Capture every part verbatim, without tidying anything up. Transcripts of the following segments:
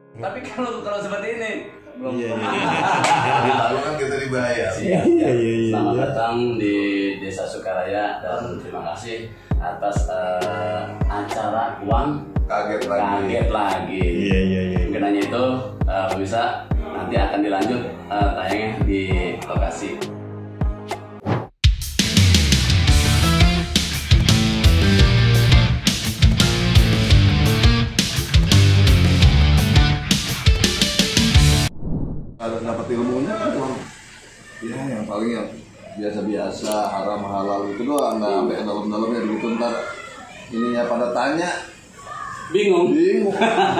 Tapi kalau kalau seperti ini belum. Iya, iya. Lalu kan kita dibayar. Iya, iya, iya, iya. Selamat datang di Desa Sukaraya dan terima kasih atas uh, acara uang Kaget lagi. kaget lagi. Iya, iya, iya. Mungkin hanya itu uh, bisa nanti akan dilanjut uh, tayangnya di lokasi. Ada dapat ilmunya kan cuma ya yang paling yang biasa-biasa haram halal itu doang, nggak sampai dalam-dalamnya begitu ntar ininya pada tanya Bingung. bingung.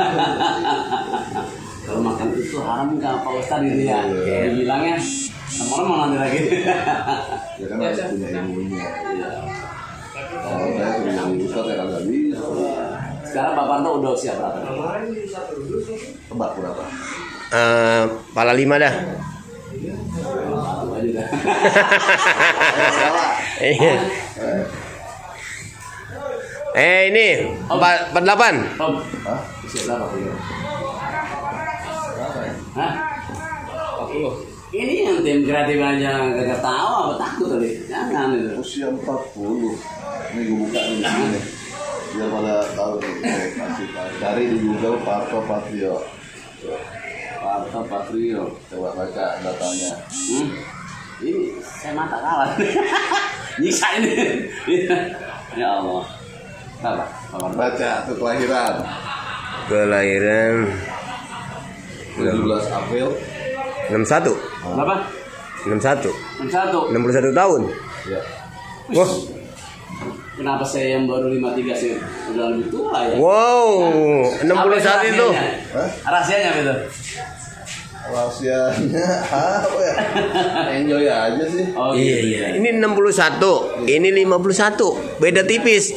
Kalau makan itu haram nggak Pak Ustadz gitu ya? Iya. Dibilangnya sama orang mau nanti lagi. Ya kan harus punya ilmunya. Kalau saya sudah jadi ustad ya kagak bisa. Sekarang Pak Parto udah usia berapa? Tebak berapa? Eh, pala lima dah. Satu aja dah. Iya. Eh ini empat empat delapan. Om, Hah? usia berapa? Berapa ya? Hah? empat puluh. Ini yang tim kreatif aja gak tahu apa takut tadi? Jangan itu. Usia empat puluh. Ini gue buka nih di sini. Biar pada tahu nih. Saya kasih tahu. Cari di Google Parto Patrio. Parto Patrio. Coba baca datanya. Hmm? Ini saya mata kalah. Nyiksa ini. Ya Allah. Apa? Apa? Baca tuh kelahiran Kelahiran tujuh belas April. enam satu. Berapa? enam satu. enam satu. enam puluh satu tahun. Ya. Wah. Kenapa saya yang baru lima puluh tiga sih udah lebih tua ya? Wow, enam puluh satu itu. Hah? Rahasianya apa itu? Rahasianya apa ya? Enjoy aja sih. Oh, Iya gitu iya. ya. Ini enam puluh satu, ini lima puluh satu. Beda tipis.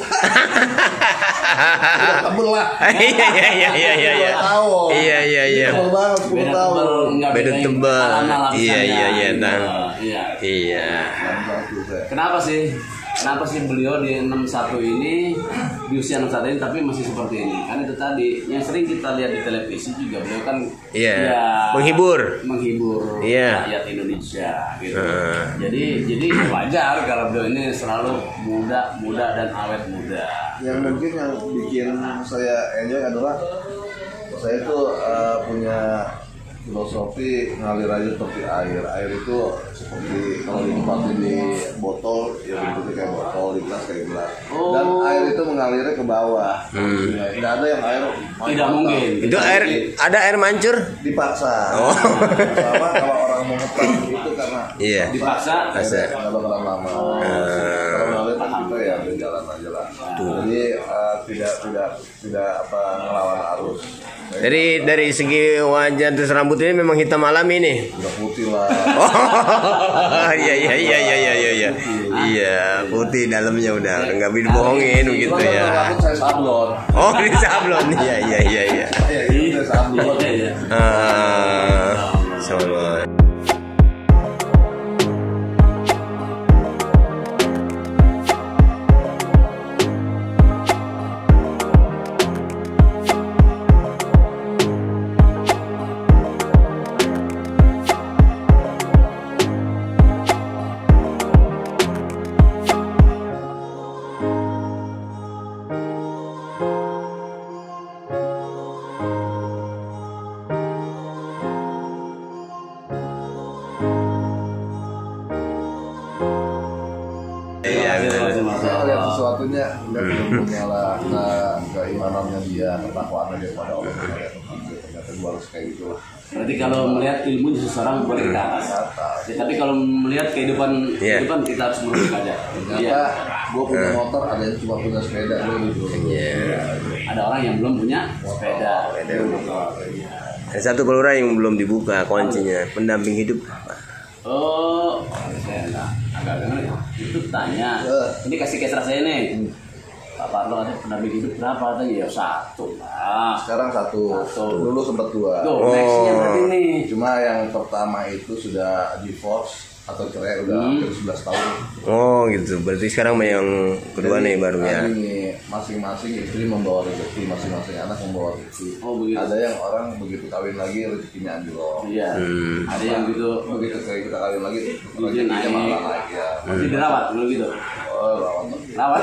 Udah tebel lah. Iya iya iya iya iya. Iya Tahu. iya iya iya. Tebel banget sepuluh Beda tahun. tebal, enggak Beda bedain tebal. tanah lapisannya. Iya, iya, iya, Gitu. nah. Iya. Iya. enam satu saya. Kenapa sih? Kenapa sih beliau di enam satu ini di usia enam satu ini tapi masih seperti ini? Kan itu tadi yang sering kita lihat di televisi juga beliau kan Iya. ya, Menghibur. menghibur Iya. rakyat Indonesia gitu. Uh. Jadi jadi wajar kalau beliau ini selalu muda, muda dan awet muda. Yang mungkin yang bikin saya enjoy adalah saya tuh uh, punya filosofi ngalir aja seperti air. Air itu seperti kalau ditempatin di botol ya bentuknya kayak botol, di gelas kayak gelas. Oh. Dan air itu mengalirnya ke bawah. Hmm. Tidak ada yang air Tidak mungkin. Itu air ada air mancur? dipaksa. Oh. Sama kalau orang mau ngepas itu karena Iya. Dipaksa. Paksa. nggak bakalan lama. Oh. Kalau ngalir kan kita ya berjalan aja lah. Jadi uh, tidak tidak tidak apa ngelawan arus. Dari dari segi wajah terus rambut ini memang hitam malam ini. Udah putih lah. Oh iya iya iya iya iya iya iya. Iya, putih dalamnya udah nggak bisa dibohongin begitu Kalau ya. rambut saya sablon. Oh, ini sablon. Iya iya iya iya. Ya, ini saya sablon. Iya, iya. Ah, sablon. Iya betul. Saya lihat sesuatunya, lihat ilmunya lah, nah, keimanannya dia, ketakwaannya dia pada Allah. Ternyata gue harus kayak gitu lah. Berarti kalau melihat ilmu seseorang boleh ke atas. Ya, tapi kalau melihat kehidupan Iya. kehidupan kita harus menurut aja. Ternyata Iya. gue punya motor, ada yang cuma punya sepeda gitu. Iya. Ada orang yang belum punya sepeda. Ada satu kelurahan yang belum dibuka kuncinya, pendamping hidup. Oh, saya enggak agak dengar ya. Itu tanya. Ini kasih kesra saya nih. Pak Parto katanya pendamping hidup berapa? Katanya ya satu lah. Sekarang satu, Satu. dulu sempat dua. Tuh, nextnya berarti nih. Cuma yang pertama itu sudah divorce, atau cerai udah Hmm. hampir sebelas tahun. Oh gitu. Berarti sekarang yang kedua nih baru ya. Ini masing-masing istri membawa rezeki, masing-masing anak membawa rezeki. Oh, begitu. Ada yang orang begitu kawin lagi rezekinya anjlok. Iya. Hmm. Ada yang gitu. Begitu kayak kita kawin lagi Izin rezekinya naik. malah naik ya. Masih dirawat dulu gitu. Oh, lawan lagi. Rawat.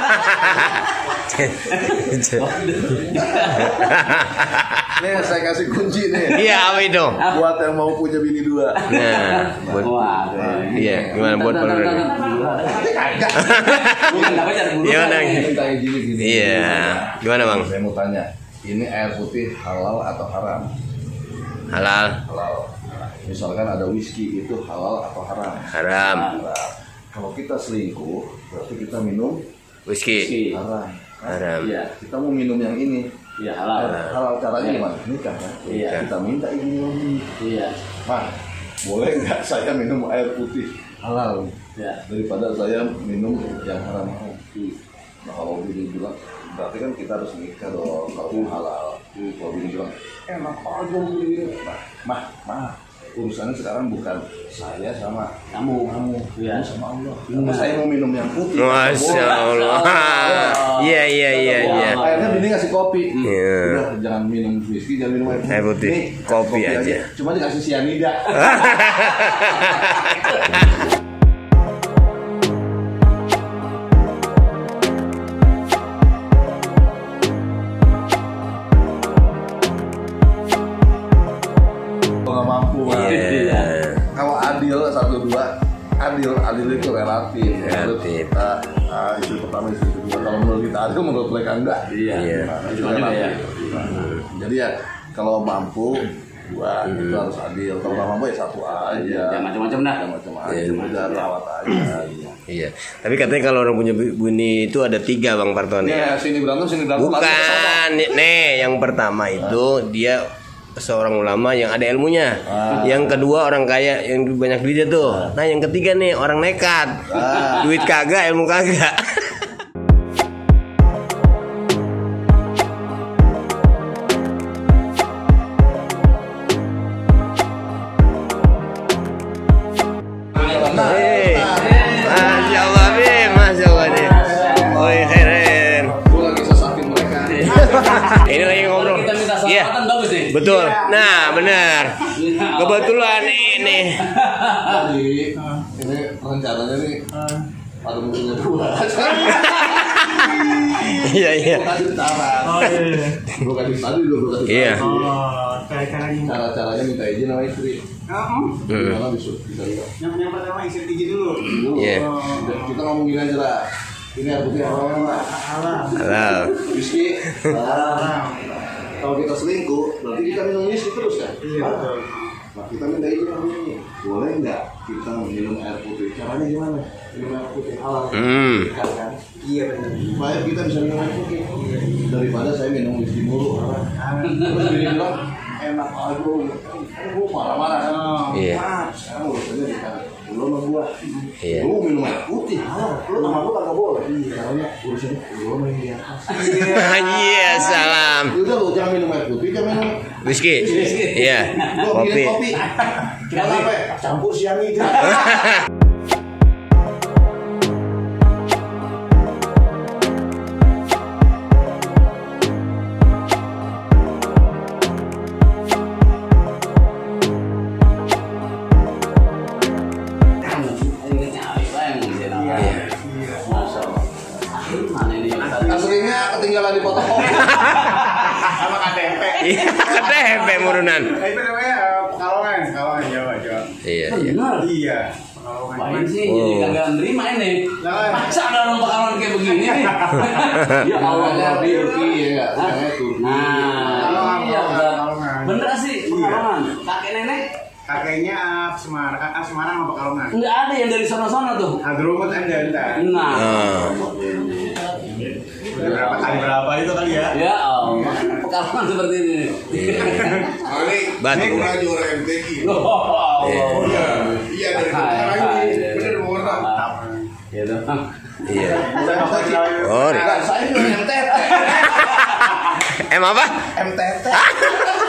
Nih saya kasih kunci nih. Iya apa itu? Buat yang mau punya bini dua. Nah, buat Wah, iya gimana buat Bentar, bentar, pengen? bentar. Kagak. Bukan apa cari bulu. Gimana? Ini kayak gini gini. Iya. Gimana bang? Saya mau tanya, ini air putih halal atau haram? Halal, Halal. Misalkan ada whisky itu halal atau haram? haram, Haram. Kalau kita selingkuh, berarti kita minum whisky, Whisky. haram. haram. Iya, Kita mau minum yang ini. iya halal. Halal caranya Iya. gimana? Nikah kan? Iya. Kita minta izin lagi. Iya. Mas, boleh nggak saya minum air putih halal Iya. daripada saya minum yang haram? Hmm. Nah kalau bini bilang, berarti kan kita harus nikah dong kalau mau halal. Kalau bini bilang, enak aja begini. Nah, mah, mah, urusannya sekarang bukan saya sama Kamu, kamu, Iya. kamu sama Allah. Benar. Karena saya mau minum yang putih. Masya Allah. Iya iya iya iya. Akhirnya bini ngasih kopi. Iya. Udah, jangan minum whisky, jangan minum air putih. Air putih, Nih, kopi aja. Cuma dikasih cyanida. Nggak mampu, Mas. Iya. Kalau adil satu dua, adil adil itu relatif. Relatif. Nah, nah, istri pertama istri kedua. Kalau menurut kita adil, menurut mereka enggak. Iya. Iya. Nah, itu Cuma juga ya. relatif. Nah, jadi ya kalau mampu dua itu harus adil. Kalau nggak mampu ya satu aja. Jangan macam-macam dah. Jangan macam aja. Iya. Cuma udah rawat aja. Iya. Tapi katanya kalau orang punya bunyi itu ada tiga bang Parton ya. Ya sini berantem sini berantem. lagi ke sono. Bukan, nih yang pertama itu dia seorang ulama yang ada ilmunya. Ah. Yang kedua orang kaya yang banyak duitnya tuh. Nah yang ketiga nih orang nekat. Ah. Duit kagak, ilmu kagak. Nah, Hei, nah. Masya Allah nih, Masya Allah nih. Oi keren. Gue lagi sesakin mereka. Ini lagi ngobrol. Kita minta Iya, sahabatan bagus nih. betul. Nah benar. Kebetulan ini. Jadi ini rencananya nih ada punya dua. Iya iya. Gue kasih saran. Gue kasih tadi dulu gue kasih Iya. saran. Oh, cara-cara gimana? Cara-caranya minta izin sama istri. Oh, Gimana bisa bisa lihat. yang, yang pertama istri izin dulu. Dulu. Iya. Udah, kita ngomong gini aja lah. Ini air putih halal lah. Halal. Halal. Whisky. halal. Halal. Kalau kita selingkuh, berarti kita minum whisky terus kan? Iya, betul. Nah kita minta izin sama ini. Boleh nggak kita minum air putih? Caranya gimana? Minum air putih halal. Hmm. Kan, kan? Iya benar. Supaya kita bisa minum air putih. Daripada saya minum whisky mulu. Terus bini bilang enak aduh. Gue marah-marah kan? Iya. Mas, sekarang urusannya bukan lu sama gua. Iya. Lu minum air putih halal. Lu sama gua kagak boleh. Caranya urusannya lu sama yang di atas. Iya salam. Udah lu jangan minum air putih, jangan minum Whisky. Iya. gua Kopi. bikin kopi. Kita apa? Campur cyanida. Aslinya ketinggalan di fotokopi. Sama K T P. Iya. K T P murunan. Nah, itu namanya eh, Pekalongan, Pekalongan Jawa, Jawa. Iya iya. Benar. Iya, Pekalongan. Main sih Oh. jadi kagak nerima ini. Lah. Masa ada orang Pekalongan kayak begini nih? Ya Allah, Namanya Rabbi. Turki ya enggak? Namanya Turki. Nah, iya bener. Pekalongan. Bener sih Pekalongan. Kakek nenek Kakeknya eh, Semarang, kakak Semarang sama Pekalongan. nggak ada yang dari sono-sono tuh. Hadromut Anda entar. Nah, Ah. Udah berapa kali berapa itu kali ya? ya Allah, Pekalongan seperti ini. Ini Batu. ini pernah juara M T Q. Oh, Iya. Iya dari Pekalongan ini. Bener mau orang. Gitu. Iya. Udah M T Q. Oh. Nah, saya juara M T T. Em apa? M T T.